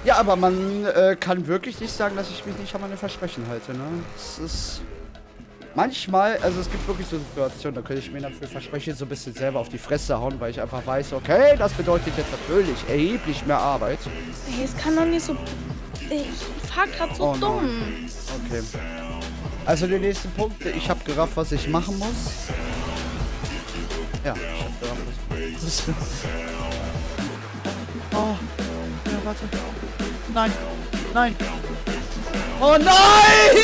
Ja, aber man kann wirklich nicht sagen, dass ich mich nicht an meine Versprechen halte, ne? Es ist manchmal, also es gibt wirklich so Situationen, da könnte ich mir dann für Versprechen so ein bisschen selber auf die Fresse hauen, weil ich einfach weiß, okay, das bedeutet jetzt natürlich erheblich mehr Arbeit. Ey, es kann doch nicht so... Ich fahr grad so dumm. Okay. Also der nächste Punkt, ich habe gerafft, was ich machen muss. Ja, ich habe gerafft, was ich muss. Oh, ja, warte. Nein, nein. Oh nein!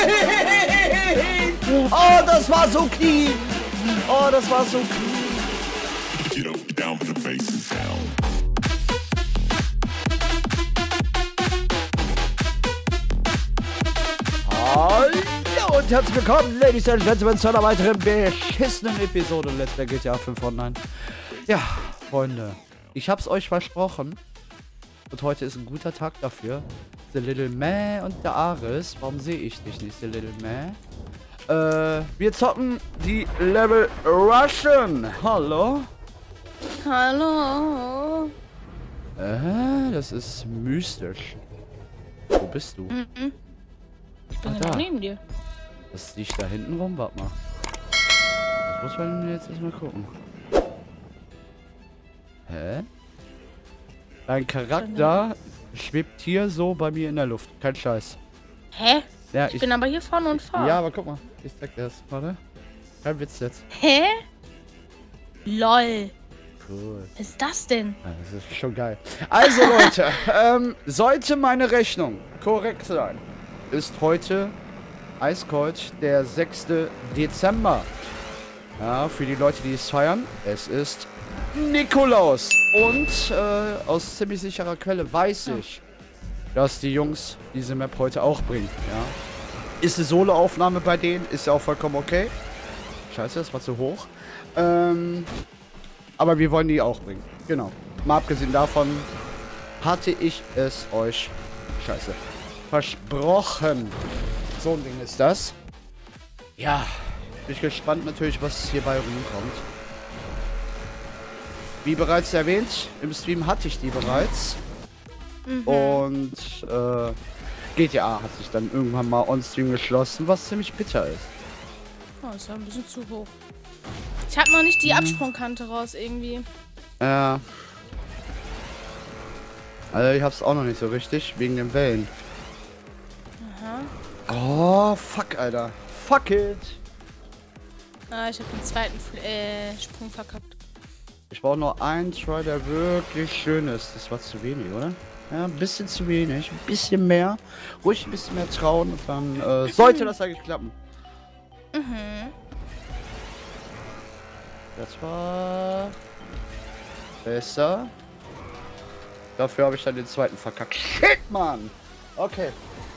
Oh, das war so clean. Oh, das war so clean. Get up, down for the bass and sound. Hallo und herzlich willkommen, Ladies and Gentlemen, zu einer weiteren beschissenen Episode Let's Play GTA 5 Online. Ja, Freunde, ich hab's euch versprochen. Und heute ist ein guter Tag dafür. The Little Meh und der Ares. Warum sehe ich dich nicht, The Little Meh? Wir zocken die Level Russian. Hallo? Hallo. Das ist mystisch. Wo bist du? Ich bin da. neben dir. Das liegt da hinten rum, warte mal. Das muss man jetzt erstmal gucken. Hä? Dein Charakter schwebt hier so bei mir in der Luft. Kein Scheiß. Hä? Ja, Ich bin aber hier vorne und vorne. Ja, aber guck mal. Ich zeig dir das. Warte. Kein Witz jetzt. Hä? LOL. Cool. Was ist das denn? Ja, das ist schon geil. Also Leute, sollte meine Rechnung korrekt sein, ist heute eiskalt der 6. Dezember. Ja, für die Leute, die es feiern, es ist Nikolaus. Und aus ziemlich sicherer Quelle weiß ich, dass die Jungs diese Map heute auch bringen. Ja. Ist eine Solo-Aufnahme bei denen, ist ja auch vollkommen okay. Scheiße, das war zu hoch. Aber wir wollen die auch bringen. Genau. Mal abgesehen davon hatte ich es euch versprochen. So ein Ding ist das. Ja. Bin ich gespannt natürlich, was hierbei rumkommt. Wie bereits erwähnt, im Stream hatte ich die bereits. Und GTA hat sich dann irgendwann mal on-stream geschlossen, was ziemlich bitter ist. Oh, ist ja ein bisschen zu hoch. Ich hab noch nicht die Absprungkante raus irgendwie. Ja. Also ich hab's auch noch nicht so richtig, wegen den Wellen. Aha. Oh, fuck, Alter. Fuck it. Ah, ich hab den zweiten Sprung verkackt. Ich brauche nur einen Try, der wirklich schön ist. Das war zu wenig, oder? Ja, ein bisschen zu wenig. Ein bisschen mehr. Ruhig ein bisschen mehr trauen und dann sollte das eigentlich klappen. Das war besser. Dafür habe ich dann den zweiten verkackt. Shit, Mann! Okay.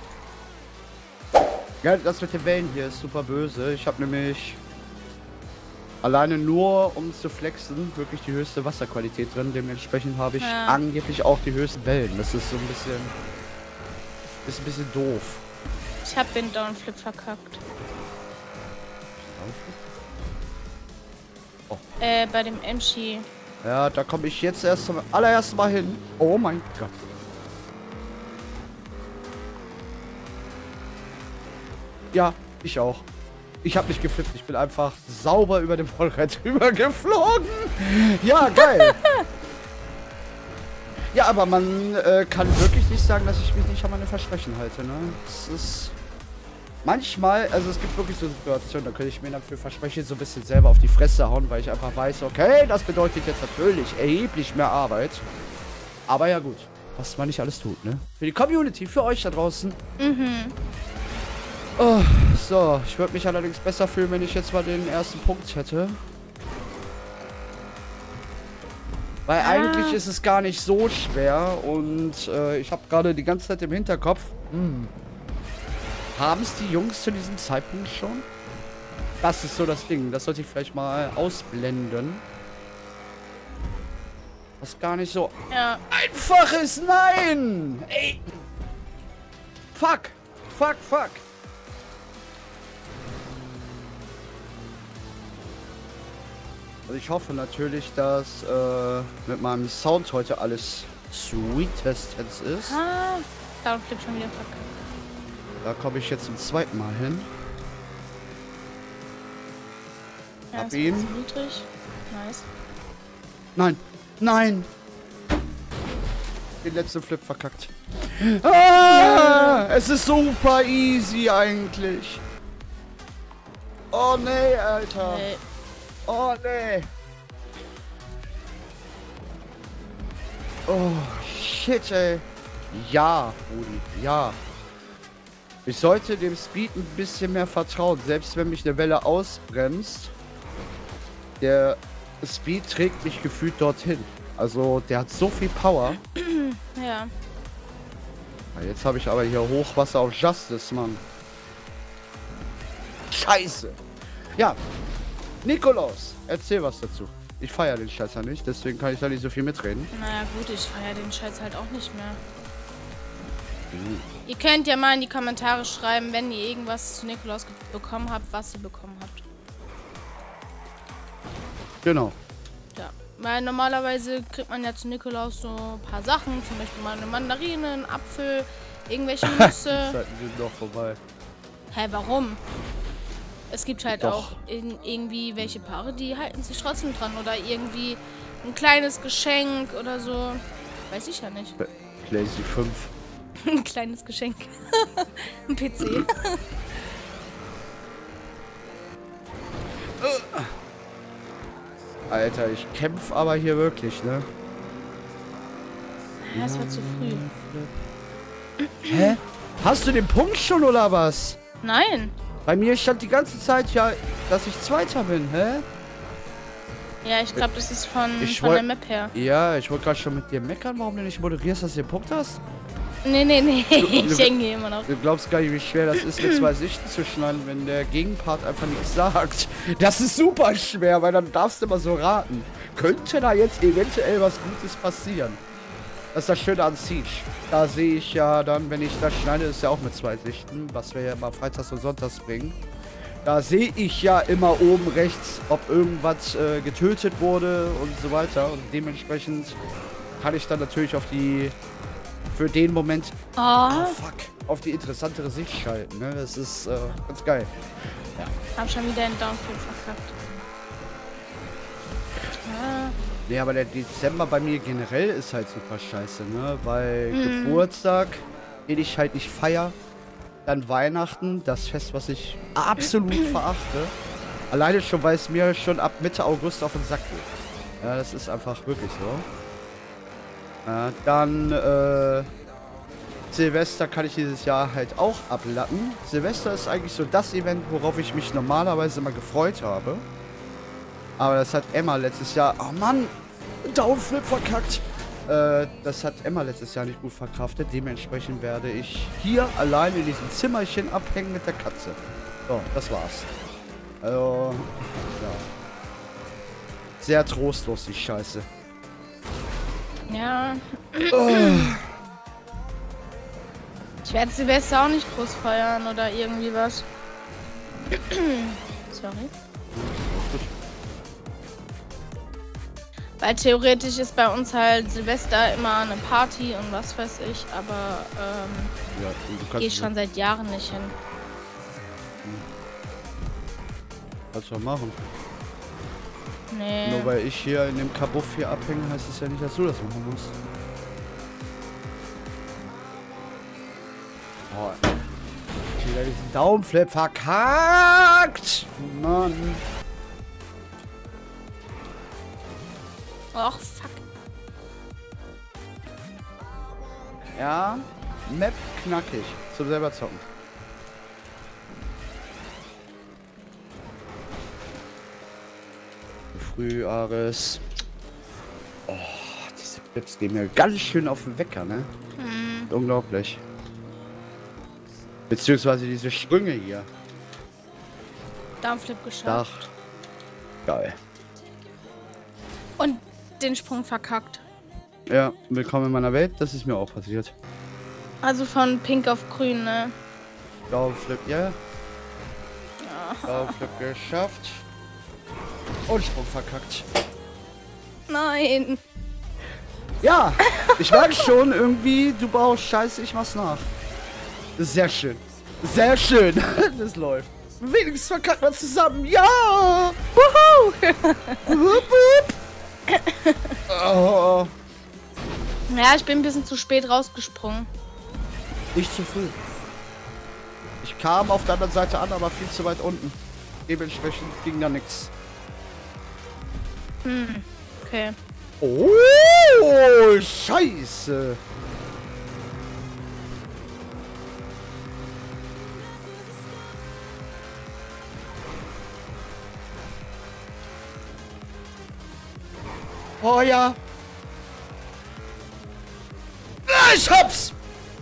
Ja, das mit den Wellen hier ist super böse. Ich habe nämlich alleine nur, um zu flexen, wirklich die höchste Wasserqualität drin. Dementsprechend habe ich angeblich auch die höchsten Wellen. Das ist so ein bisschen doof. Ich hab den Downflip verkackt. Oh. Bei dem Emshi. Ja, da komme ich jetzt erst zum allerersten Mal hin. Oh mein Gott. Ja, ich auch. Ich habe nicht geflippt, ich bin einfach sauber über den Vollreit drüber geflogen. Ja, geil. Ja, aber man kann wirklich nicht sagen, dass ich mich nicht an meine Versprechen halte, ne? Es ist manchmal, also es gibt wirklich so Situationen, da könnte ich mir dann für Versprechen so ein bisschen selber auf die Fresse hauen, weil ich einfach weiß, okay, das bedeutet jetzt natürlich erheblich mehr Arbeit. Aber ja gut, was man nicht alles tut, ne? Für die Community, für euch da draußen. Oh, so, ich würde mich allerdings besser fühlen, wenn ich jetzt mal den ersten Punkt hätte. Weil eigentlich ist es gar nicht so schwer und ich habe gerade die ganze Zeit im Hinterkopf, haben es die Jungs zu diesem Zeitpunkt schon? Das ist so das Ding, das sollte ich vielleicht mal ausblenden. Was gar nicht so einfach ist, nein! Ey! Fuck! Fuck, fuck! Also ich hoffe natürlich, dass mit meinem Sound heute alles sweetestens ist. Ah, Downflip schon wieder verkackt. Da komme ich jetzt zum zweiten Mal hin. Ja, Hab ist ihn. ein bisschen niedrig. Nice. Nein! Nein! Den letzten Flip verkackt. Ah, es ist super easy eigentlich. Oh nee, Alter. Nee. Oh nee. Oh shit, ey. Ja, Rudi, ja. Ich sollte dem Speed ein bisschen mehr vertrauen, selbst wenn mich eine Welle ausbremst. Der Speed trägt mich gefühlt dorthin. Also, der hat so viel Power. Ja. Ja, jetzt habe ich aber hier Hochwasser auf Justice, Mann. Scheiße. Ja. Nikolaus, erzähl was dazu. Ich feiere den Scheiß ja nicht, deswegen kann ich da nicht so viel mitreden. Naja gut, ich feiere den Scheiß halt auch nicht mehr. Ihr könnt ja mal in die Kommentare schreiben, wenn ihr irgendwas zu Nikolaus bekommen habt, was ihr bekommen habt. Genau. Ja, weil normalerweise kriegt man ja zu Nikolaus so ein paar Sachen, zum Beispiel mal eine Mandarine, einen Apfel, irgendwelche Die Nüsse. Zeiten sind noch vorbei. Hä, warum? Es gibt halt Doch. auch irgendwie welche Paare, die halten sich trotzdem dran oder irgendwie ein kleines Geschenk oder so. Weiß ich ja nicht. Lazy 5. Ein kleines Geschenk. Ein PC. Alter, ich kämpfe aber hier wirklich, ne? Ja, es war zu früh. Hä? Hast du den Punkt schon oder was? Nein. Bei mir stand die ganze Zeit ja, dass ich Zweiter bin, hä? Ja, ich glaube, das ist von Ich der wollt- Map her. Ja, ich wollte gerade schon mit dir meckern, warum du nicht moderierst, dass du den Punkt hast. Nee. Ich hänge hier immer noch. Du glaubst gar nicht, wie schwer das ist, mit zwei Sichten zu schneiden, wenn der Gegenpart einfach nichts sagt. Das ist super schwer, weil dann darfst du immer so raten. Könnte da jetzt eventuell was Gutes passieren? Das ist das Schöne an Siege. Da sehe ich ja dann, wenn ich das schneide, ist ja auch mit zwei Sichten, was wir ja immer freitags und sonntags bringen. Da sehe ich ja immer oben rechts, ob irgendwas getötet wurde und so weiter. Und dementsprechend kann ich dann natürlich auf die, für den Moment, Oh, fuck, auf die interessantere Sicht schalten. Ne? Das ist ganz geil. hab schon wieder einen Downflip verkackt. Ah, Nee, aber der Dezember bei mir generell ist halt super scheiße, ne? Weil Geburtstag, den ich halt nicht feier. Dann Weihnachten, das Fest, was ich absolut verachte. Alleine schon, weil es mir schon ab Mitte August auf den Sack geht. Ja, das ist einfach wirklich so. Dann Silvester kann ich dieses Jahr halt auch ablatten. Silvester ist eigentlich so das Event, worauf ich mich normalerweise immer gefreut habe. Aber das hat Emma letztes Jahr... Oh Mann! Downflip verkackt! Das hat Emma letztes Jahr nicht gut verkraftet. Dementsprechend werde ich hier allein in diesem Zimmerchen abhängen mit der Katze. So, das war's. Also... Ja. Sehr trostlos, die Scheiße. ja. Ich werde Silvester auch nicht groß feiern oder irgendwie was. Sorry. Weil theoretisch ist bei uns halt Silvester immer eine Party und was weiß ich, aber Ja, du gehe ich schon seit Jahren nicht hin. Kannst du doch machen. Nee. Nur weil ich hier in dem Kabuff hier abhänge, heißt es ja nicht, dass du das machen musst. Oh, wieder diesen Daumenflip verkackt! Mann. Och, fuck. Ja, Map knackig. Zum selber zocken. Früh, Ares. Oh, diese Clips gehen mir ganz schön auf den Wecker, ne? Unglaublich. Beziehungsweise diese Sprünge hier. Downflip geschafft. Dacht. Geil. Und den Sprung verkackt. Ja, willkommen in meiner Welt. Das ist mir auch passiert. Also von pink auf grün, ne? Downflip, ja. Downflip geschafft. Und Sprung verkackt. Nein. Ja, ich merke schon irgendwie, du baust Scheiße, ich mach's nach. Das ist sehr schön. Sehr schön. Das läuft. Wenigstens verkacken wir zusammen. Ja! Wuhu! Wupp, wupp. Oh, Ja, ich bin ein bisschen zu spät rausgesprungen. nicht zu früh. Ich kam auf der anderen Seite an, aber viel zu weit unten. Dementsprechend ging da nichts. Okay. Oh, Scheiße. Oh ja. Ich hab's.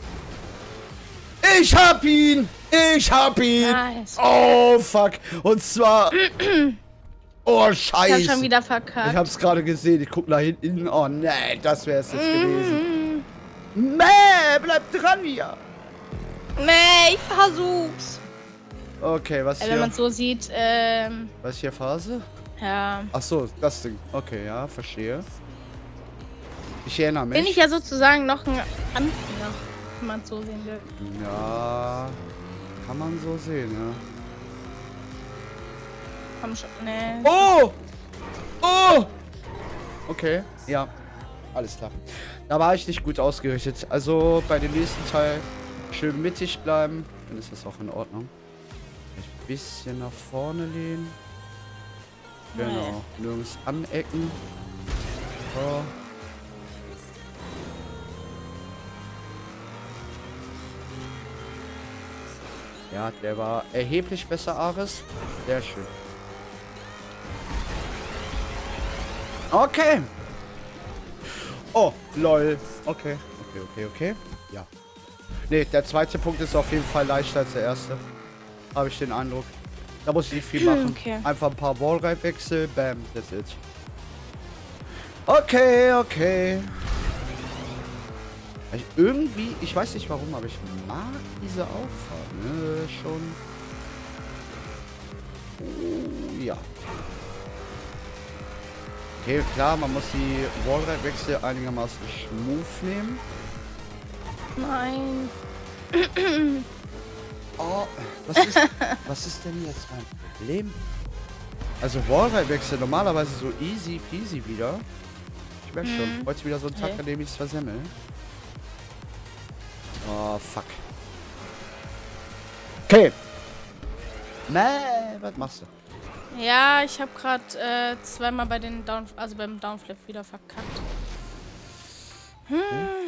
Ich hab ihn. Ich hab ihn. Nice. Oh, fuck. Und zwar... Oh, Ich hab Scheiße. schon wieder verkackt. Ich hab's gerade gesehen. Ich guck nach hinten. Oh, nee, das wär's jetzt gewesen. Mäh, bleib dran hier. Nee, ich versuch's. Okay, was Wenn hier? man so sieht, Was hier Phase? ja. Ach so, das Ding. Okay, ja, verstehe. Ich erinnere mich. Bin ich ja sozusagen noch ein Anfänger, wenn man so sehen will. Ja, kann man so sehen, ja. Komm schon, nee. Oh! Oh! Okay, ja. Alles klar. Da war ich nicht gut ausgerichtet. Also bei dem nächsten Teil schön mittig bleiben. Dann ist das auch in Ordnung. Vielleicht ein bisschen nach vorne lehnen. Genau. Nirgends anecken. So. Ja, der war erheblich besser, Ares. Sehr schön. Okay. Oh, lol. Okay. Okay. Ja. Ne, der zweite Punkt ist auf jeden Fall leichter als der erste. Habe ich den Eindruck. Da muss ich nicht viel machen. Okay. Einfach ein paar Wallride-Wechsel. Bam, that's it. Okay. Irgendwie, ich weiß nicht warum, aber ich mag diese Auffahrt, ne, schon. Oh, ja. Okay, klar, man muss die Wallride-Wechsel einigermaßen smooth nehmen. Nein. Oh, was ist denn jetzt mein Problem? Also Wallride-Wechsel normalerweise so easy peasy wieder. Ich merke schon, heute wieder so ein Tag, an dem ich es versemmel. Oh, fuck. Okay. Was machst du? Ja, ich habe gerade zweimal bei den beim Downflip wieder verkackt. Ja,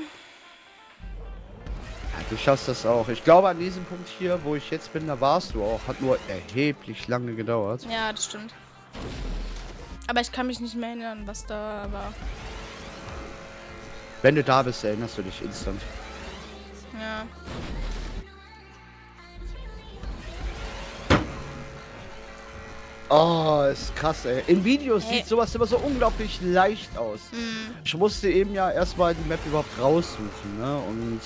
du schaffst das auch. Ich glaube, an diesem Punkt hier, wo ich jetzt bin, da warst du auch. Hat nur erheblich lange gedauert. Ja, das stimmt. Aber ich kann mich nicht mehr erinnern, was da war. Wenn du da bist, erinnerst du dich instant. Ja. Oh, ist krass, ey. In Videos sieht sowas immer so unglaublich leicht aus. Ich musste eben ja erstmal die Map überhaupt raussuchen, ne? Und,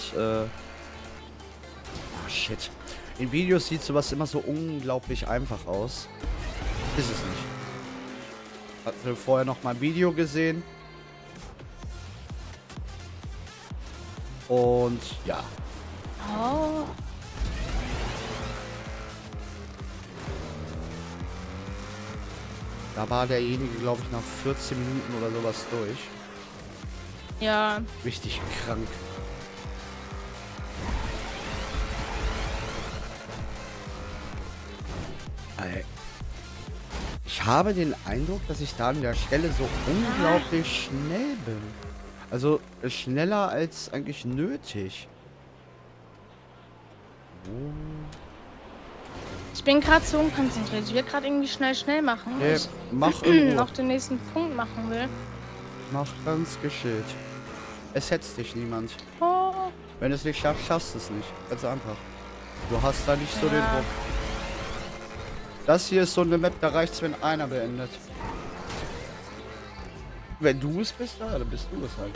oh, shit. In Videos sieht sowas immer so unglaublich einfach aus. Ist es nicht. Hatte vorher noch mal ein Video gesehen. Und, ja. Oh. Da war derjenige, glaube ich, nach 14 Minuten oder sowas durch. Ja. Richtig krank. Ich habe den Eindruck, dass ich da an der Stelle so unglaublich schnell bin. Also schneller als eigentlich nötig. Ich bin gerade so unkonzentriert. Ich will gerade irgendwie schnell machen. Nee, Ich mach in Ruhe. noch den nächsten Punkt machen will. Mach ganz geschillt. Es hetzt dich niemand. Oh. Wenn du es nicht schaffst, schaffst du es nicht. Ganz einfach. Du hast da nicht so den Ja. Druck. Das hier ist so eine Map, da reicht's, wenn einer beendet. Wenn du es bist, ja, dann bist du es halt.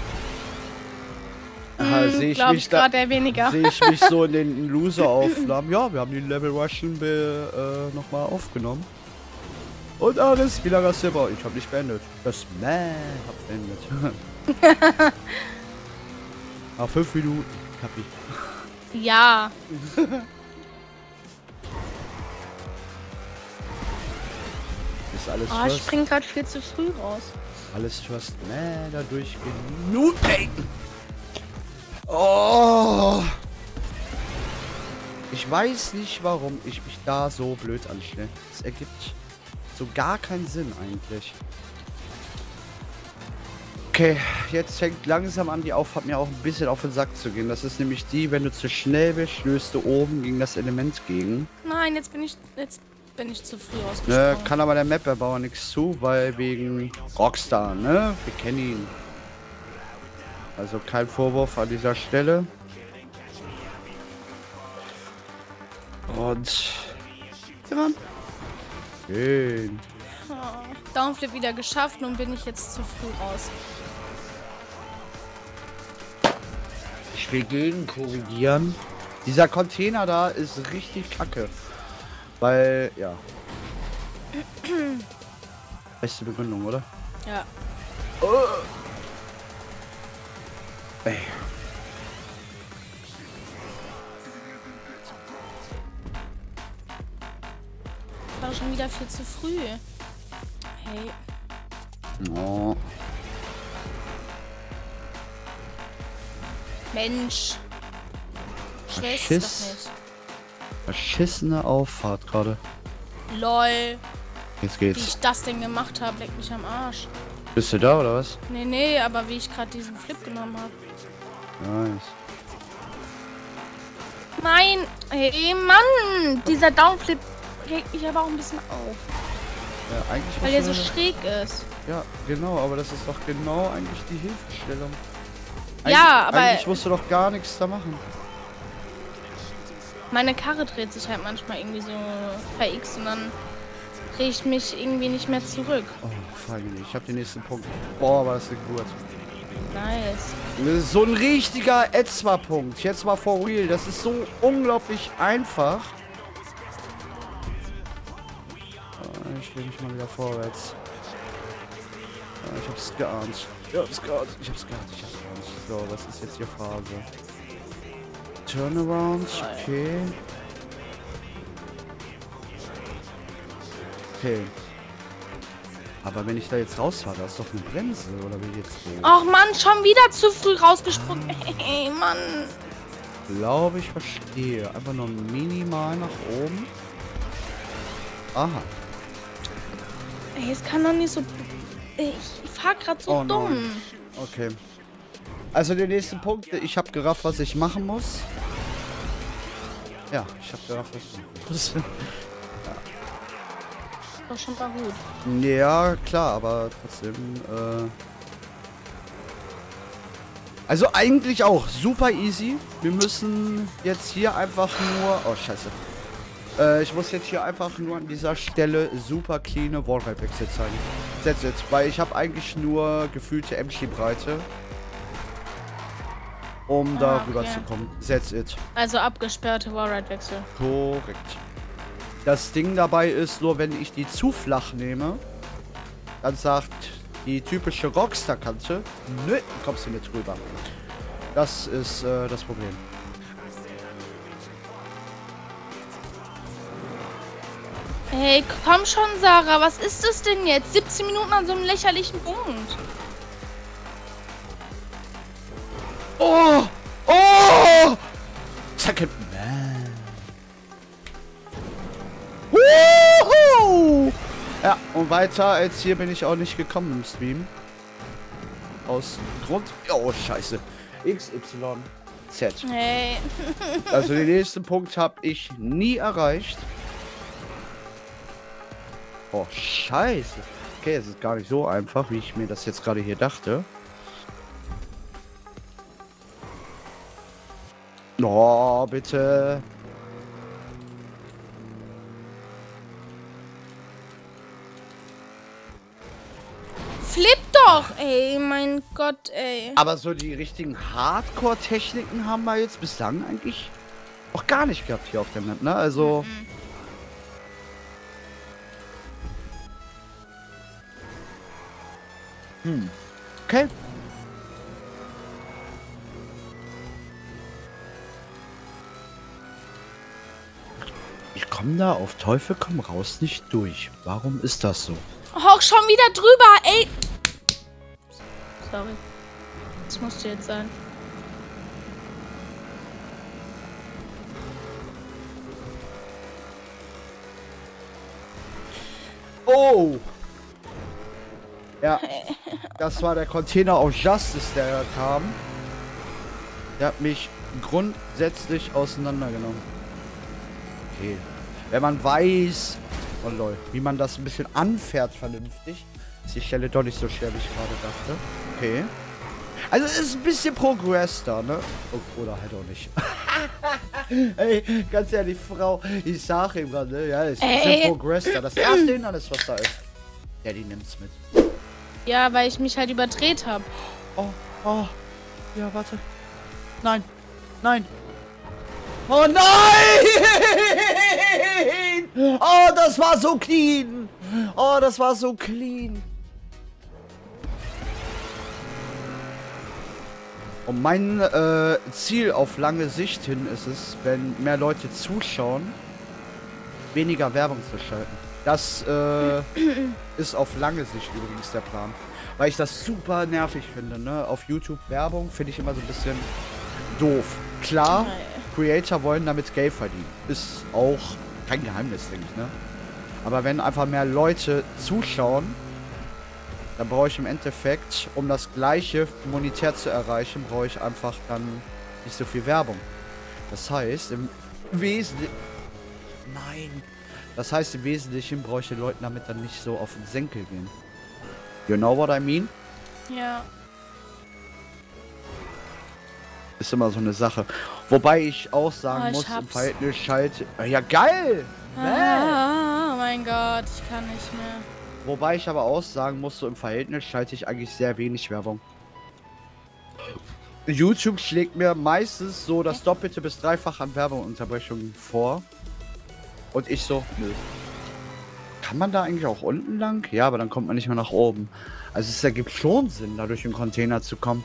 Sehe ich Glaube mich ich da, gerade eher weniger. sehe ich mich so in den Loser-Aufnahmen. Ja, wir haben die Level Russian nochmal aufgenommen. Und Aris, wie lange hast du gebraucht? Ich hab nicht beendet. Das hab beendet. Nach 5 Minuten. Hab ich. Ja. Ist alles Oh, ich first. spring gerade viel zu früh raus. Alles first. Dadurch genug. Ey. Oh. Ich weiß nicht, warum ich mich da so blöd anstelle. Es ergibt so gar keinen Sinn eigentlich. Okay, jetzt fängt langsam an, die Auffahrt mir auch ein bisschen auf den Sack zu gehen. Das ist nämlich die, wenn du zu schnell bist, stößt du oben gegen das Element gegen. Nein, jetzt bin ich zu früh rausgesprungen. Kann aber der Map-Erbauer nichts zu, weil wegen Rockstar, ne? Wir kennen ihn. Also kein Vorwurf an dieser Stelle. Und... Schön. Oh, Downflip wieder geschafft, nun bin ich jetzt zu früh raus. Ich will gegen korrigieren. Dieser Container da ist richtig kacke. Weil, ja. Beste Begründung, oder? Ja. Oh. Ey. War schon wieder viel zu früh. Hey. Oh. Mensch. Ich weiß es Schiss. doch nicht. Verschissene Auffahrt gerade. LOL. Jetzt Wie geht's. ich das denn gemacht habe, leckt mich am Arsch. Bist du da, oder was? Nee, aber wie ich gerade diesen Flip genommen habe. Nice. Nein! Hey, Mann! Dieser Downflip regt mich aber auch ein bisschen auf. Ja, eigentlich Weil der musst so du- schräg ist. Ja, genau, aber das ist doch genau eigentlich die Hilfestellung. Ja, aber- Eigentlich musst du doch gar nichts da machen. Meine Karre dreht sich halt manchmal irgendwie so per X und dann drehe ich mich irgendwie nicht mehr zurück. Oh, finally. Ich hab den nächsten Punkt. Boah, war das eine Geburt. Nice. Das ist so ein richtiger Etzwa-Punkt. Jetzt mal for real. Das ist so unglaublich einfach. Ich will mich mal wieder vorwärts. Ich hab's geahnt. Ich hab's geahnt. So, was ist jetzt hier Phase? Turnaround, okay. Okay. Aber wenn ich da jetzt rausfahre, da ist doch eine Bremse, oder wie jetzt so? Och Mann, schon wieder zu früh rausgesprungen. Hey, Mann. Glaube ich verstehe. Einfach nur minimal nach oben. Aha. Ey, es kann doch nicht so... Ich fahr gerade so Oh dumm. nein. Okay. Also den nächsten Punkt. Ich habe gerafft, was ich machen muss. Ja, ich habe gerafft, was ich machen muss. Doch schon mal gut. Ja, klar, aber trotzdem, also eigentlich auch super easy. Wir müssen jetzt hier einfach nur... Oh, scheiße. Ich muss jetzt hier einfach nur an dieser Stelle super cleane Wallride-Wechsel zeigen. That's it. Weil ich habe eigentlich nur gefühlte MC-Breite, um da rüber okay. zu kommen. That's it. Also abgesperrte Wallride-Wechsel. Korrekt. Das Ding dabei ist nur, wenn ich die zu flach nehme, dann sagt die typische Rockstar-Kante, nö, kommst du nicht drüber. Das ist das Problem. Hey, komm schon, Sarah. Was ist das denn jetzt? 17 Minuten an so einem lächerlichen Punkt. Oh! Oh! Second Man. Woohoo! Ja, und weiter als hier bin ich auch nicht gekommen im Stream. Aus Grund... Oh, scheiße. XYZ. Hey. Also den nächsten Punkt habe ich nie erreicht. Oh, scheiße. Okay, es ist gar nicht so einfach, wie ich mir das jetzt gerade hier dachte. Oh, bitte. Flip doch! Ey, mein Gott, ey. Aber so die richtigen Hardcore-Techniken haben wir jetzt bislang eigentlich auch gar nicht gehabt hier auf der Map, ne? Also... Okay. Ich komme da auf Teufel komm raus nicht durch. Warum ist das so? Oh, schon wieder drüber, ey. Sorry. Das musste jetzt sein. Oh! Ja, das war der Container of Justice, der kam. Der hat mich grundsätzlich auseinandergenommen. Okay. Wenn man weiß, oh lol, wie man das ein bisschen anfährt vernünftig, ist die Stelle doch nicht so schwer, wie ich gerade dachte. Okay. Also es ist ein bisschen Progress da, ne? Oh, oder halt auch nicht. Ey, ganz ehrlich, Frau, ich sag ihm gerade, ne? Ja, es ist ein bisschen Progress da. Das erste Hindernis, was da ist. Ja, die nimmt's mit. Ja, weil ich mich halt überdreht habe. Oh, oh. Ja, warte. Nein. Nein. Oh nein! Oh, das war so clean. Oh, das war so clean. Und mein Ziel auf lange Sicht hin ist es, wenn mehr Leute zuschauen, weniger Werbung zu schalten. Das ist auf lange Sicht übrigens der Plan. Weil ich das super nervig finde, ne? Auf YouTube Werbung finde ich immer so ein bisschen doof. Klar, Creator wollen damit Geld verdienen. Ist auch kein Geheimnis, denke ich, ne? Aber wenn einfach mehr Leute zuschauen, dann brauche ich im Endeffekt, um das gleiche monetär zu erreichen, brauche ich einfach dann nicht so viel Werbung. Das heißt, im Wesentlichen... Nein. Das heißt, im Wesentlichen brauche ich den Leuten damit dann nicht so auf den Senkel gehen. You know what I mean? Ja. Ist immer so eine Sache. Wobei ich auch sagen muss, im Verhältnis schalte... Ja, geil! Oh mein Gott, ich kann nicht mehr. Wobei ich aber auch sagen muss, so im Verhältnis schalte ich eigentlich sehr wenig Werbung. YouTube schlägt mir meistens so das Doppelte bis Dreifache an Werbeunterbrechungen vor. Und ich so, nö. Kann man da eigentlich auch unten lang? Ja, aber dann kommt man nicht mehr nach oben. Also es ergibt schon Sinn, da durch den Container zu kommen.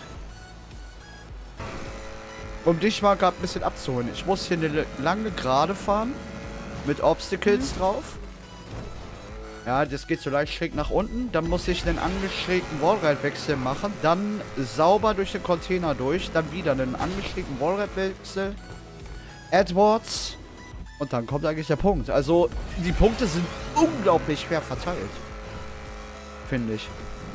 Um dich mal gerade ein bisschen abzuholen. Ich muss hier eine lange Gerade fahren. Mit Obstacles drauf. Ja, das geht so leicht schräg nach unten. Dann muss ich einen angeschrägten Wallride-Wechsel machen. Dann sauber durch den Container durch. Dann wieder einen angeschrägten Wallride-Wechsel. AdWords. Und dann kommt eigentlich der Punkt. Also, die Punkte sind unglaublich fair verteilt. Finde ich.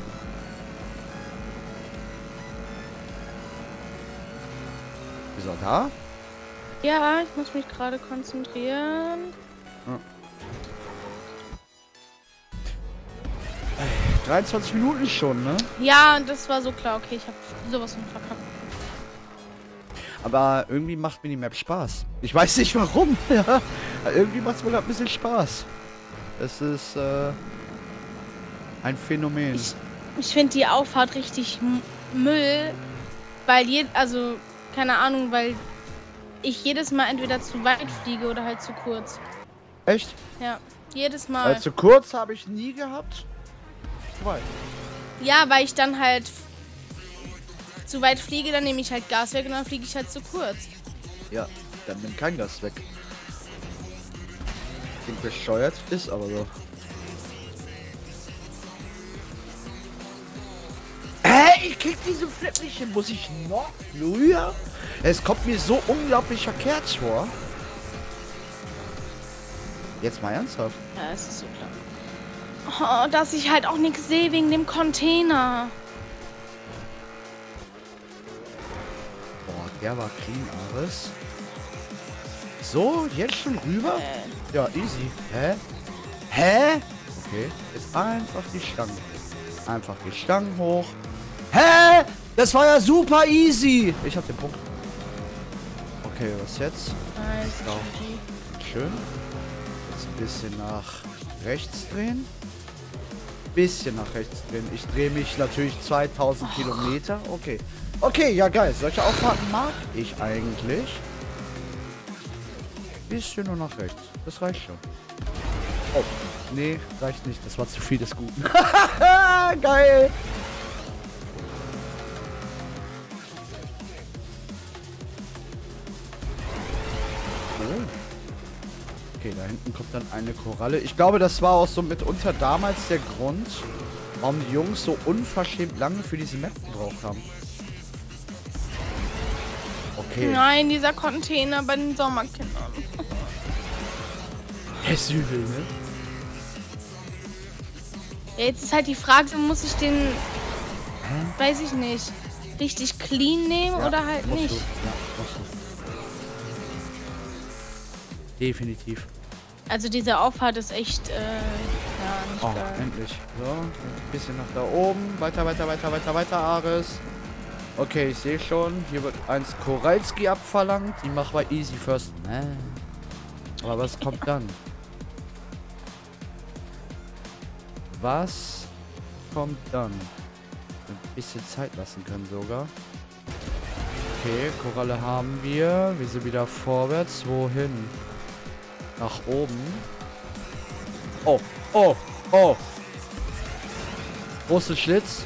Ist er da? Ja, ich muss mich gerade konzentrieren. Ja. 23 Minuten schon, ne? Ja, das war so klar. Okay, ich habe sowas von verkackt. Aber irgendwie macht mir die Map Spaß. Ich weiß nicht warum. Ja. Irgendwie macht es mir gerade ein bisschen Spaß. Es ist ein Phänomen. Ich finde die Auffahrt richtig Müll. Weil also, keine Ahnung, weil ich jedes Mal entweder zu weit fliege oder halt zu kurz. Echt? Ja, jedes Mal. Zu kurz habe ich nie gehabt. Zu weit. Ja, weil ich dann halt zu weit fliege, dann nehme ich halt Gas weg und dann fliege ich halt zu kurz. Ja, dann nimm kein Gas weg. Klingt bescheuert, ist aber so. Ich krieg diese Flip nicht hin. Muss ich noch früher? Es kommt mir so unglaublich verkehrt vor. Jetzt mal ernsthaft. Ja, es ist so klar. Oh, dass ich halt auch nichts sehe wegen dem Container. Boah, der war clean, Ares. So, jetzt schon rüber? Ja, easy. Hä? Hä? Okay, jetzt einfach die Stangen. Einfach die Stangen hoch. Hä? Das war ja super easy. Ich hab den Punkt. Okay, was jetzt? Nice. Ja. Schön. Jetzt ein bisschen nach rechts drehen. Bisschen nach rechts drehen. Ich drehe mich natürlich 2000 Kilometer. Okay. Okay, ja geil. Solche Auffahrten mag ich eigentlich. Bisschen nur nach rechts. Das reicht schon. Oh. Nee, reicht nicht. Das war zu viel des Guten. Geil. Oh. Okay, da hinten kommt dann eine Koralle. Ich glaube, das war auch so mitunter damals der Grund, warum die Jungs so unverschämt lange für diese Map gebraucht haben. Okay. Nein, dieser Container bei den Sommerkindern. Der ist übel, ne? Ja, jetzt ist halt die Frage, muss ich den, weiß ich nicht, richtig clean nehmen Ja, oder halt musst nicht? du. Ja, musst du. Definitiv. Also diese Auffahrt ist echt, ja, nicht Oh, geil. endlich. So, ein bisschen nach da oben. Weiter, Ares. Okay, ich sehe schon. Hier wird eins Koralski abverlangt. Die machen wir easy first. Aber was kommt dann? Was kommt dann? Ein bisschen Zeit lassen können sogar. Okay, Koralle haben wir. Wir sind wieder vorwärts. Wohin? Nach oben. Oh, oh, oh. Große Schlitz.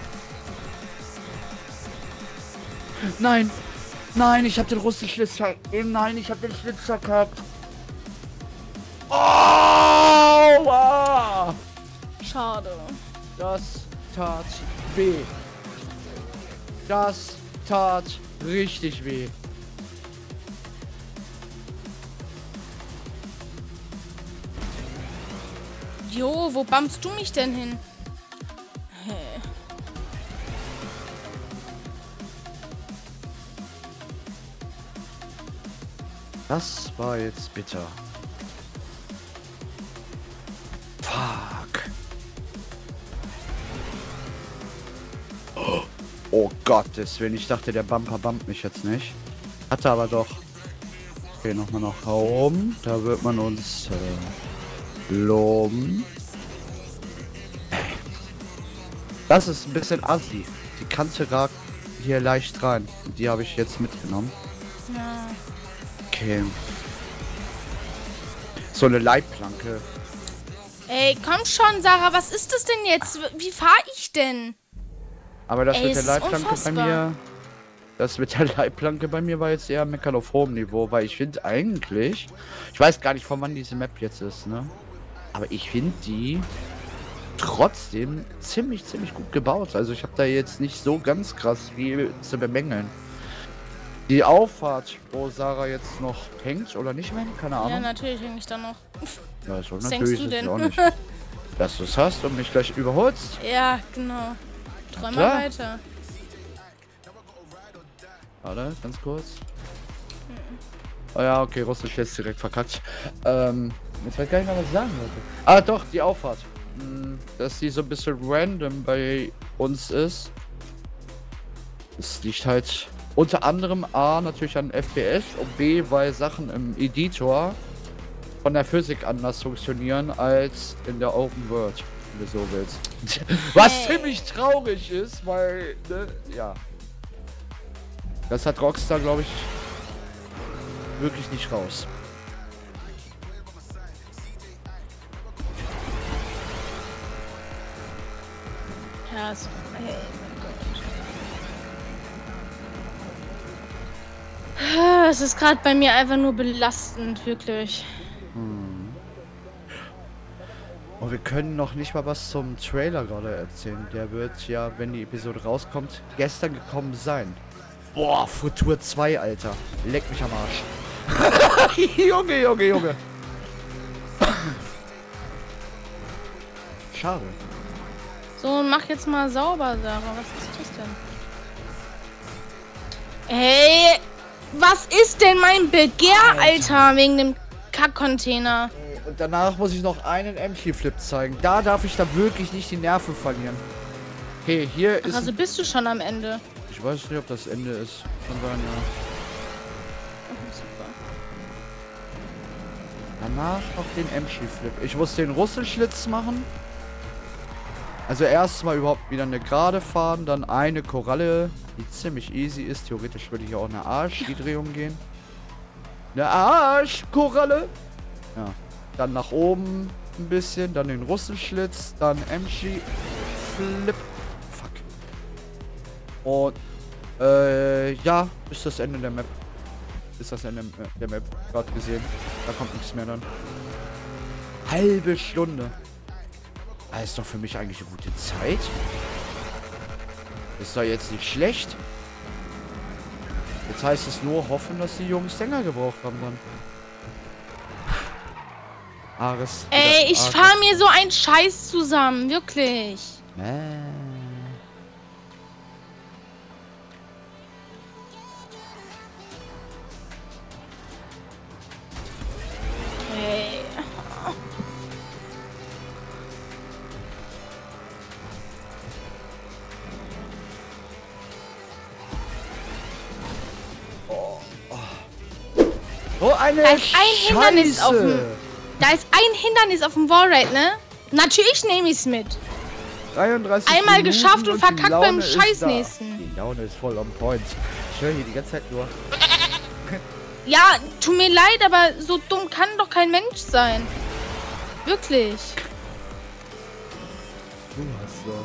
Nein. Nein, ich habe den russischen Schlitz Nein, ich habe den Schlitz verkackt. Aua! Schade. Das tat weh. Das tat richtig weh. Jo, wo bummst du mich denn hin? Hä? Das war jetzt bitter. Fuck. Oh Gottes Willen, ich dachte, der Bumper bumpt mich jetzt nicht. Hatte aber doch. Okay, nochmal nach oben. Da wird man uns loben. Das ist ein bisschen assi. Die Kante ragt hier leicht rein. Die habe ich jetzt mitgenommen. Ja. Okay. So eine Leitplanke. Ey, komm schon, Sarah, was ist das denn jetzt? Wie fahre ich denn? Aber das Ey, mit der es ist Leitplanke bei unfassbar. mir... Das mit der Leitplanke bei mir war jetzt eher meckern auf hohem Niveau, weil ich finde eigentlich... Ich weiß gar nicht, von wann diese Map jetzt ist, ne? Aber ich finde die trotzdem ziemlich gut gebaut. Also ich habe da jetzt nicht so ganz krass viel zu bemängeln. Die Auffahrt, wo Sarah jetzt noch hängt oder nicht mehr, keine Ja, Ahnung. natürlich hänge ich da noch. Ja, so Was natürlich denkst du ist es denn? auch nicht. Dass du es hast und mich gleich überholst. Ja, genau. Träum Klar. mal weiter. Warte, ganz kurz. Oh ja, okay, Russisch jetzt direkt verkackt. Jetzt weiß ich gar nicht mehr, was ich sagen wollte. Ah, doch, die Auffahrt. Dass die so ein bisschen random bei uns ist. Es liegt halt unter anderem A, natürlich an FPS und B, weil Sachen im Editor von der Physik anders funktionieren als in der Open World, wenn du so willst. Was Hey. ziemlich traurig ist, weil, ne, ja. Das hat Rockstar, glaube ich, wirklich nicht raus. Ja, so. Ey, mein Gott. Es ist gerade bei mir einfach nur belastend, wirklich. Und wir können noch nicht mal was zum Trailer gerade erzählen. Der wird ja, wenn die Episode rauskommt, gestern gekommen sein. Boah, Futur 2, Alter. Leck mich am Arsch. Junge. Schade. So, mach jetzt mal sauber, Sarah. Was ist das denn? Hey, was ist denn mein Begehr, Alter, wegen dem Kack-Container? Und danach muss ich noch einen MC-Flip zeigen. Da darf ich da wirklich nicht die Nerven verlieren. Okay, hier ist... Also bist du schon am Ende. Ich weiß nicht, ob das Ende ist. Kann sein, ja. Oh, super. Danach noch den MC-Flip. Ich muss den Russelschlitz machen. Also erstmal überhaupt wieder eine gerade fahren, dann eine Koralle, die ziemlich easy ist. Theoretisch würde hier auch eine Arsch-Drehung gehen. Eine Arsch-Koralle. Ja. Dann nach oben ein bisschen, dann den Russenschlitz, dann MG Flip. Fuck. Und, ja, ist das Ende der Map. Ist das Ende der Map. Gerade gesehen. Da kommt nichts mehr dann. Halbe Stunde. Das ist doch für mich eigentlich eine gute Zeit. Ist doch jetzt nicht schlecht. Jetzt heißt es nur hoffen, dass die Jungs länger gebraucht haben dann. Ares. Ey, ich fahr mir so einen Scheiß zusammen. Wirklich. Ey. Oh, eine Da ist ein Hindernis auf dem. Scheiße. Da ist ein Hindernis auf dem Wallride, ne? Natürlich nehme ich's mit. 33 Einmal Minuten geschafft und die verkackt beim Laune ist Scheiß da. nächsten. Die Laune ist voll on point. Ich höre hier die ganze Zeit nur. Ja, tut mir leid, aber so dumm kann doch kein Mensch sein. Wirklich. Du hast so.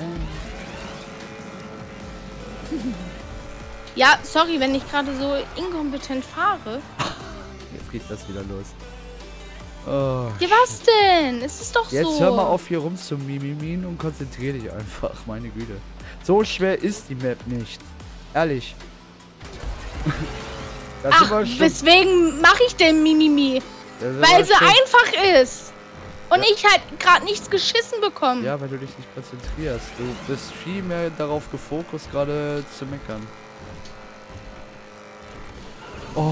Ja, sorry, wenn ich gerade so inkompetent fahre. Jetzt geht das wieder los. Oh. Ja, was denn? Es ist doch Jetzt so. hör mal auf hier rum zu mimimin und konzentrier dich einfach, meine Güte. So schwer ist die Map nicht. Ehrlich. Da sind Ach, wir schon- weswegen mache ich denn Mimimi? da sind Weil wir sie schon- einfach ist. Und Ja. ich halt gerade nichts geschissen bekomme. Ja, weil du dich nicht konzentrierst. Du bist viel mehr darauf gefokust, gerade zu meckern. Oh.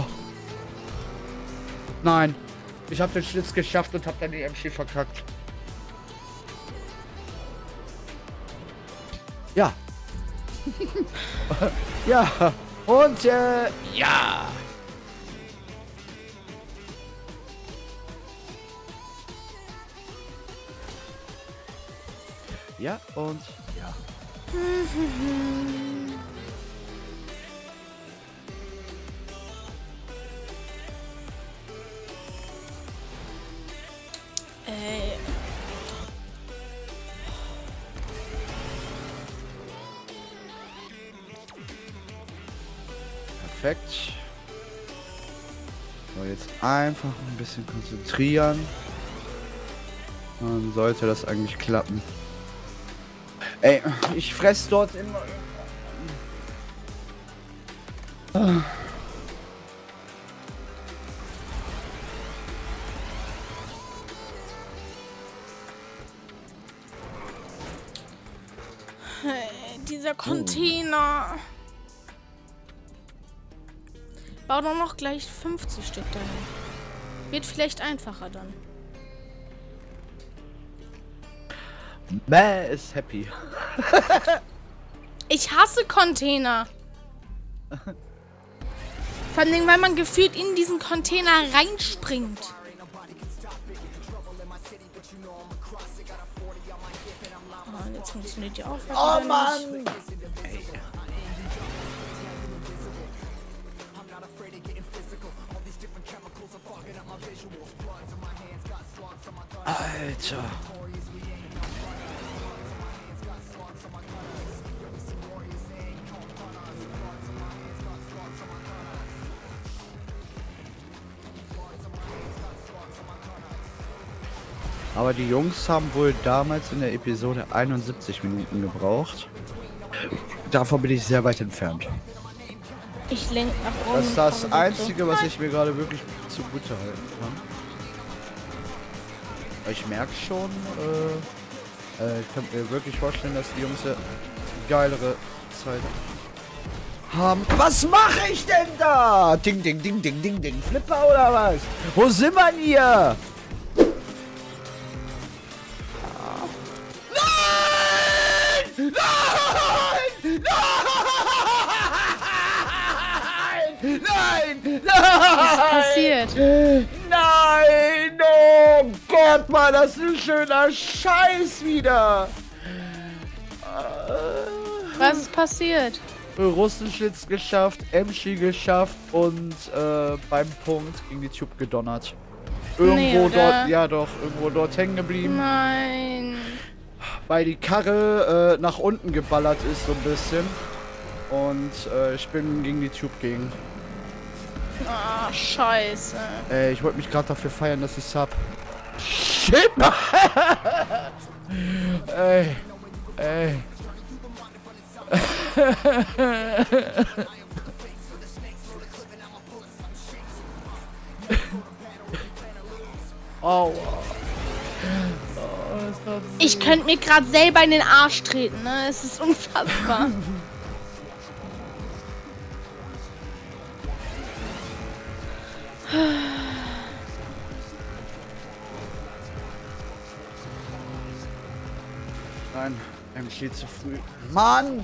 Nein. Ich habe den Schlitz geschafft und habe dann die MG verkackt. Ja. Ja. Und, ja. Ja, und ja. Ey. Perfekt. So, jetzt einfach ein bisschen konzentrieren. Dann sollte das eigentlich klappen. Ey, ich fress dort immer. Dieser Container. Bau doch noch gleich 50 Stück dahin. Wird vielleicht einfacher dann. Bäh ist happy. Ich hasse Container. Vor allem, weil man gefühlt in diesen Container reinspringt. Oh, jetzt funktioniert die auch. Oh Mann! Alter. Aber die Jungs haben wohl damals in der Episode 71 Minuten gebraucht. Davon bin ich sehr weit entfernt. Ich lenke nach oben. Das ist das Einzige, was ich mir gerade wirklich zugute halten kann. Ich merke schon, ich könnte mir wirklich vorstellen, dass die Jungs eine geilere Zeit haben. Was mache ich denn da? Ding, ding, ding, ding, ding, ding. Flipper oder was? Wo sind wir denn hier? Nein! Nein! Nein! Nein! Was ist Nein! passiert? Nein! Oh Gott, Mann, das ist ein schöner Scheiß wieder! Was ist passiert? Russenschlitz geschafft, MG geschafft und beim Punkt gegen die Tube gedonnert. irgendwo Nee, dort, oder? ja doch, irgendwo dort hängen geblieben. Nein. Weil die Karre nach unten geballert ist so ein bisschen. Und ich bin gegen die Tube gegen. Ah, scheiße. Ich wollte mich gerade dafür feiern, dass ich Sub. Shit! Ey. Aua. Ich könnte mir gerade selber in den Arsch treten, ne? Es ist unfassbar. Nein, MC zu früh. Mann!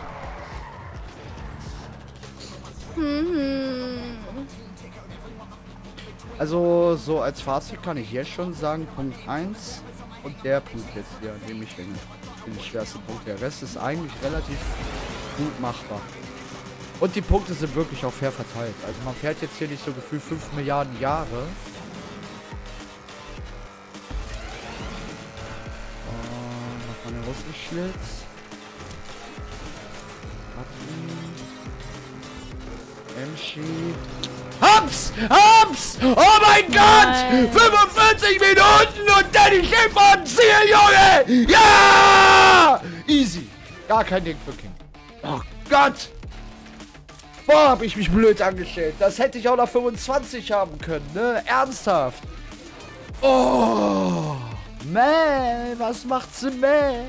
Also, so als Fazit kann ich jetzt schon sagen, Punkt 1 und der Punkt jetzt hier, an dem ich hänge, bin der schwerste Punkt. Der Rest ist eigentlich relativ gut machbar. Und die Punkte sind wirklich auch fair verteilt. Also man fährt jetzt hier nicht so gefühlt 5 Milliarden Jahre. Nochmal den Russenschlitz. Emschi. Haps! Oh mein Gott! 45 Minuten und Danny Schäfer und Ziel, Junge! Ja! Easy. Gar kein Ding für King. Oh Gott! Boah, hab ich mich blöd angestellt. Das hätte ich auch nach 25 haben können, ne? Ernsthaft. Oh! Meh, was macht sie, meh?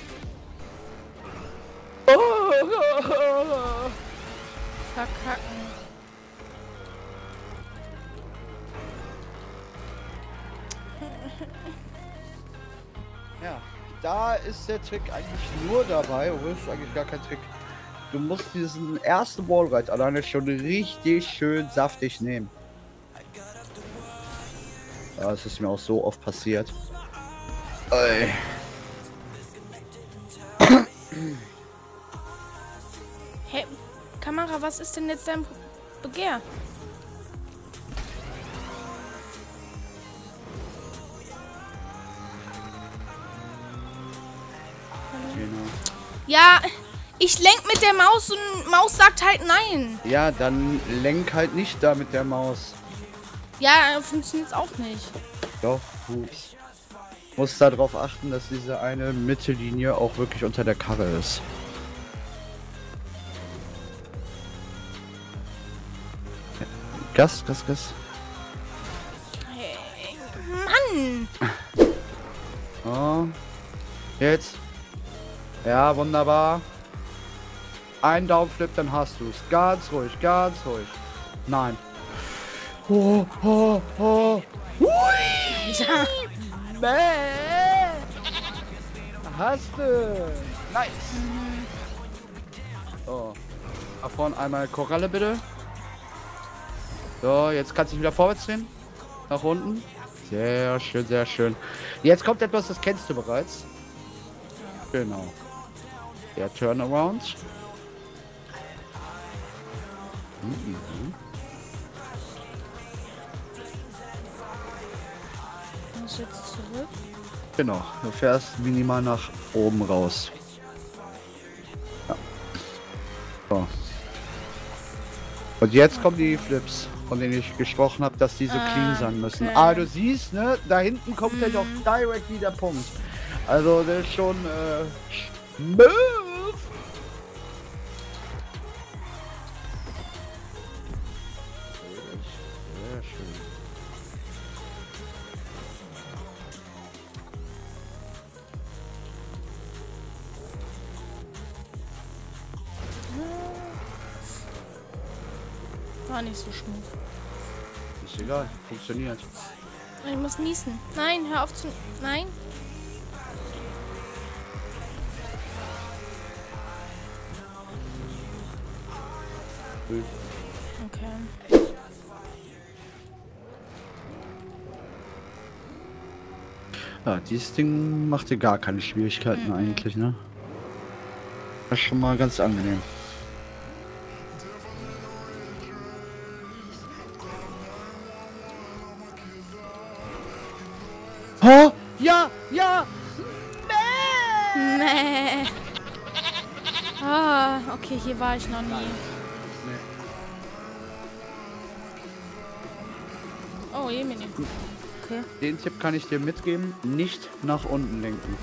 Oh. Verkacken. Ja, da ist der Trick eigentlich nur dabei, obwohl es eigentlich gar kein Trick. Du musst diesen ersten Wallride alleine schon richtig schön saftig nehmen. Ja, das ist mir auch so oft passiert. Ey. Hey, Kamera, was ist denn jetzt dein Begehr? Genau. Ja, ich lenk mit der Maus und Maus sagt halt nein. Ja, dann lenk halt nicht da mit der Maus. Ja, funktioniert's auch nicht. Doch, gut. Muss darauf achten, dass diese eine Mittellinie auch wirklich unter der Karre ist. Gas. Hey, Mann! Oh. Jetzt. Ja, wunderbar. Ein Downflip, dann hast du es. Ganz ruhig. Nein. Oh. Hui! Ja. Bäh. Hast du. Nice. So. Da vorne einmal Koralle bitte. So, jetzt kannst du dich wieder vorwärts drehen. Nach unten. Sehr schön. Jetzt kommt etwas, das kennst du bereits. Genau. Der Turnaround. Muss jetzt zurück. Genau. Du fährst minimal nach oben raus. Ja. So. Und jetzt kommen die Flips, von denen ich gesprochen habe, dass die so clean sein müssen. okay. Ah, du siehst, ne? Da hinten kommt gleich auch direkt wieder Punkt. Also das ist schon smooth. Sehr schön. War nicht so smooth. Ist egal, funktioniert. Ich muss niesen. Nein, hör auf zu... Nein. Okay. Ja, dieses Ding macht dir gar keine Schwierigkeiten eigentlich, ne? Das ist schon mal ganz angenehm. Ha? Ja, ja! Nee. Ah, okay, hier war ich noch nie. Nee. Oh, Jemini. Okay. Den Tipp kann ich dir mitgeben, nicht nach unten lenken.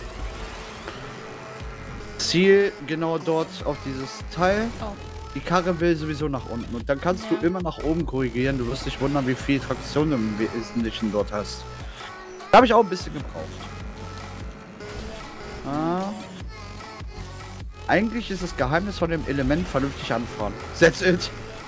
Ziel genau dort auf dieses Teil. Oh. Die Karre will sowieso nach unten und dann kannst du immer nach oben korrigieren. Du wirst dich wundern, wie viel Traktion du im Wesentlichen dort hast. Da habe ich auch ein bisschen gebraucht. Eigentlich ist das Geheimnis von dem Element vernünftig anfahren. That's it.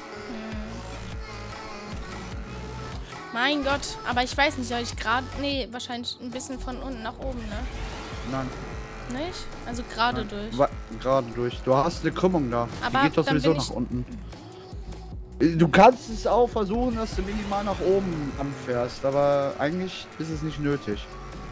Mein Gott, aber ich weiß nicht, soll ich gerade... Nee, wahrscheinlich ein bisschen von unten nach oben, ne? Nein. Nicht? Also gerade durch. Gerade durch. Du hast eine Krümmung da. Aber die geht doch dann sowieso bin nach unten. Du kannst es auch versuchen, dass du minimal nach oben anfährst, aber eigentlich ist es nicht nötig.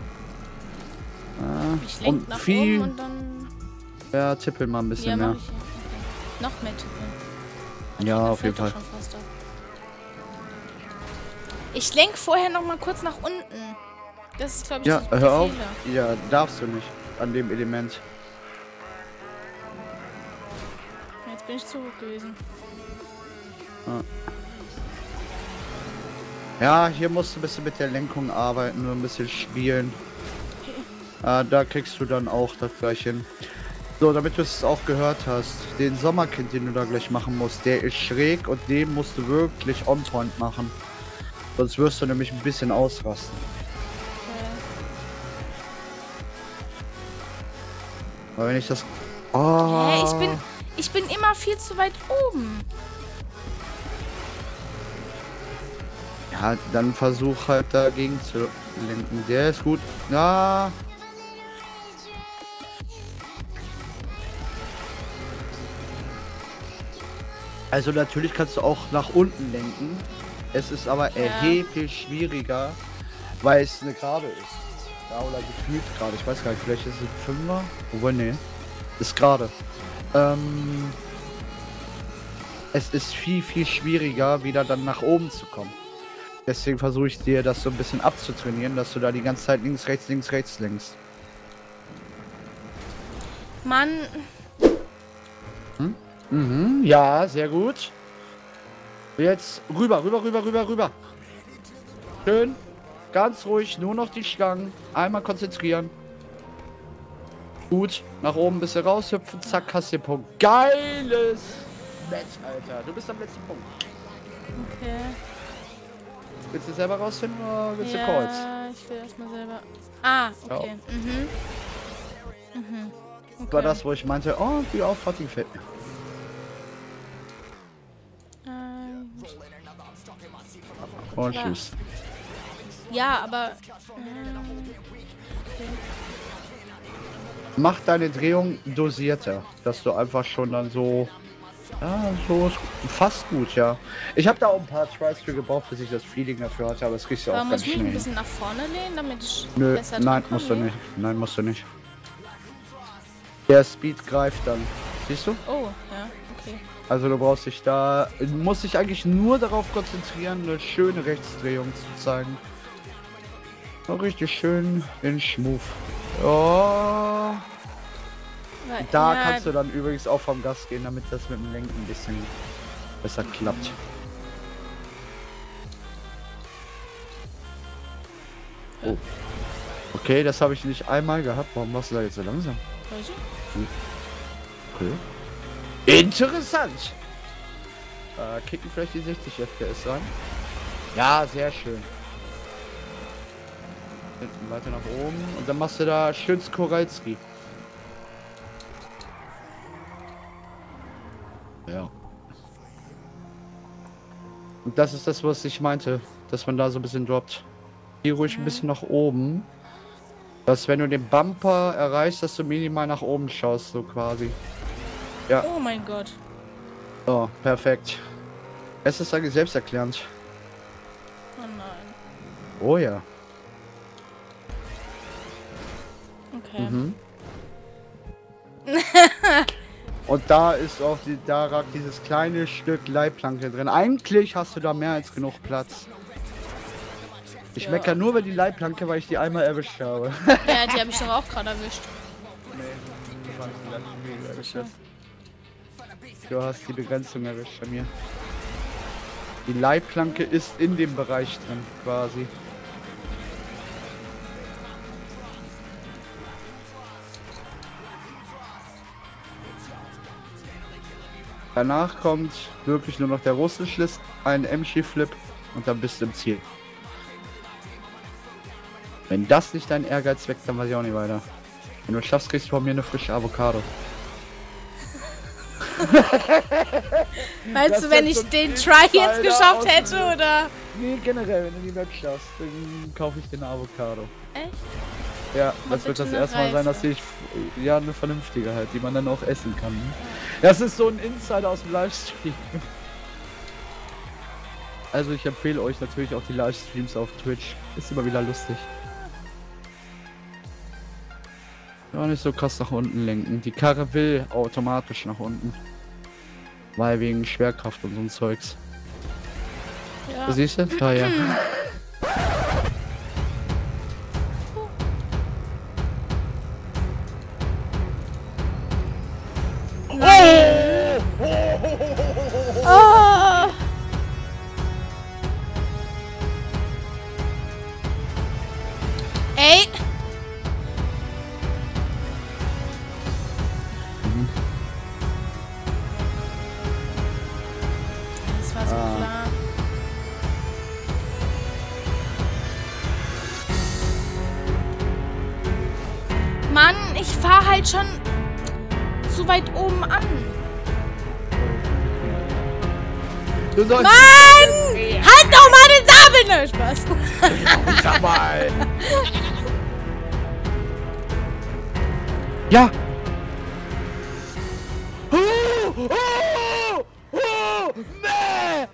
Ich lenk nach oben und dann... Ja, tippel mal ein bisschen Ja, mehr. mach ich. Okay. Noch mehr tippeln. Ja, Das auf jeden fällt Fall. doch schon fast ab. Ich lenk vorher noch mal kurz nach unten. Das ist, glaube ich, Ja, der hör auf. Fehler. Ja, darfst du nicht. An dem Element. Jetzt bin ich zu hoch gewesen. Ja, hier musst du ein bisschen mit der Lenkung arbeiten, nur ein bisschen spielen. Da kriegst du dann auch das gleich hin. So, damit du es auch gehört hast, den Sommerkind, den du da gleich machen musst, der ist schräg und den musst du wirklich on point machen. Sonst wirst du nämlich ein bisschen ausrasten. Aber wenn ich das... Oh. Hä, ich bin immer viel zu weit oben. Ja, dann versuch halt dagegen zu lenken. Der ist gut. Ja. Also natürlich kannst du auch nach unten lenken. Es ist aber erheblich schwieriger, weil es eine Gerade ist. Ja, oder gefühlt gerade. Ich weiß gar nicht, vielleicht ist es ein Fünfer. Obwohl, nee. Ist gerade. Es ist viel, viel schwieriger, wieder dann nach oben zu kommen. Deswegen versuche ich dir das so ein bisschen abzutrainieren, dass du da die ganze Zeit links, rechts lenkst. Mann. Mhm, ja, sehr gut. Jetzt rüber. Schön. Ganz ruhig, nur noch die Stangen. Einmal konzentrieren. Gut, nach oben ein bisschen raushüpfen. Zack, hast den Punkt. Geiles Match, Alter. Du bist am letzten Punkt. Okay. Willst du selber rausfinden oder willst du Ja, Calls? ich will erstmal selber. Ah, okay. Okay. War das, wo ich meinte, oh, die Auffahrt, die gefällt mir. Und Ja. tschüss. Ja, aber. Okay. Mach deine Drehung dosierter, dass du einfach schon dann so... Ja, so ist fast gut, ja. Ich habe da auch ein paar Tries für gebraucht, bis ich das Feeling dafür hatte, aber es kriegst du Aber auch muss ganz ich mich ein schnell. bisschen nach vorne lehnen, damit ich Nö, besser nein, drankomme? musst du nicht. Nein, musst du nicht. Der Speed greift dann. Siehst du? Oh, ja, okay. Also du brauchst dich da... Du musst dich eigentlich nur darauf konzentrieren, eine schöne Rechtsdrehung zu zeigen. So richtig schön in Schmuf. Oh. Da ja, kannst du dann übrigens auch vom Gas gehen, damit das mit dem Lenken ein bisschen besser klappt. Oh. Okay, das habe ich nicht einmal gehabt. Warum machst du da jetzt so langsam? Weiß ich? Okay. Interessant. Kicken vielleicht die 60 FPS rein. Ja, sehr schön. Hinten weiter nach oben. Und dann machst du da schön Skoralski. Ja. Und das ist das, was ich meinte. Dass man da so ein bisschen droppt. Hier ruhig ein bisschen nach oben. Dass wenn du den Bumper erreichst, dass du minimal nach oben schaust, so quasi. Ja. Oh mein Gott. Oh, perfekt. Es ist eigentlich selbsterklärend. Oh nein. Oh ja. Okay. Mhm. Und da ist auch da ragt dieses kleine Stück Leitplanke drin. Eigentlich hast du da mehr als genug Platz. Ich Ja. meckere nur über die Leitplanke, weil ich die einmal erwischt habe. Ja, die habe ich doch auch gerade erwischt. Du hast die Begrenzung erwischt bei mir. Die Leitplanke ist in dem Bereich drin, quasi. Danach kommt wirklich nur noch der Russenschliss, ein MG-Flip und dann bist du im Ziel. Wenn das nicht dein Ehrgeiz weckt, dann weiß ich auch nicht weiter. Wenn du es schaffst, kriegst du von mir eine frische Avocado. Meinst Das du, wenn ist ich so den ein Try jetzt Insider geschafft aus hätte, dem- oder? Nee, generell, wenn du die Match schaffst, dann kaufe ich dir eine Avocado. Echt? Ja, Mach das wird bitte das eine erste Mal sein, reife. dass ich ja eine vernünftige halt, die man dann auch essen kann. Ne? Das ist so ein Insider aus dem Livestream. Also ich empfehle euch natürlich auch die Livestreams auf Twitch. Ist immer wieder lustig. Ja, nicht so krass nach unten lenken. Die Karre will automatisch nach unten. Weil wegen Schwerkraft und so ein Zeugs. Ja. Siehst du? Ah, ja. Oh! Ey! Das war so klar. Mann, ich fahr halt schon zu weit oben an. Du sollst Mann! Halt doch mal den Sabel! Ne, Spaß. Sag mal! Ja! Oh! Oh! Oh! Mäh!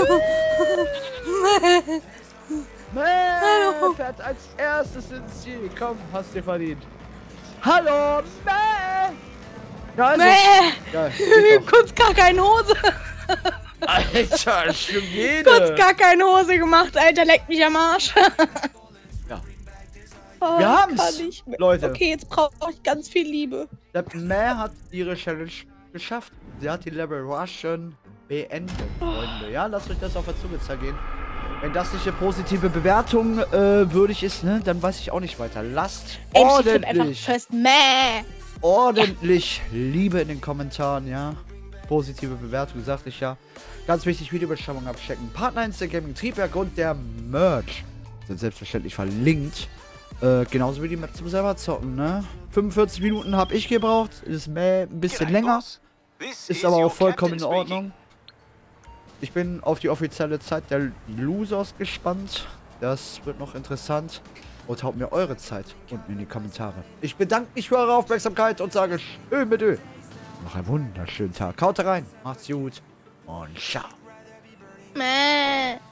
Mäh! Fährt als erstes ins Ziel. Komm, hast dir verdient. Hallo! Mäh! Ja, also, Mäh! ja, geht doch. Kurz gar keine Hose. Alter, schon Kurz jede! gar keine Hose gemacht, Alter. Leck mich am Arsch. Ja. Oh, Wir haben's, kann nicht mehr. Leute. Okay, jetzt brauche ich ganz viel Liebe. Der Mäh hat ihre Challenge geschafft. Sie hat die Level Russian beendet, Freunde. Ja, lasst euch das auf der Zunge zergehen. Wenn das nicht eine positive Bewertung würdig ist, ne, dann weiß ich auch nicht weiter. Lasst Einfach ordentlich, fest. Mäh. ordentlich Liebe in den Kommentaren, ja. Positive Bewertung, sagte ich ja. Ganz wichtig, Videobeschreibung abchecken. Partner Instant Gaming, Triebwerk und der Merch sind selbstverständlich verlinkt. Genauso wie die Map zum selber zocken, ne? 45 Minuten habe ich gebraucht. Ist ein bisschen länger. Ist aber auch vollkommen in Ordnung. Ich bin auf die offizielle Zeit der Losers gespannt. Das wird noch interessant. Und haut mir eure Zeit unten in die Kommentare. Ich bedanke mich für eure Aufmerksamkeit und sage schön mit Ö. Noch einen wunderschönen Tag. Haut rein, macht's gut und ciao. Mäh.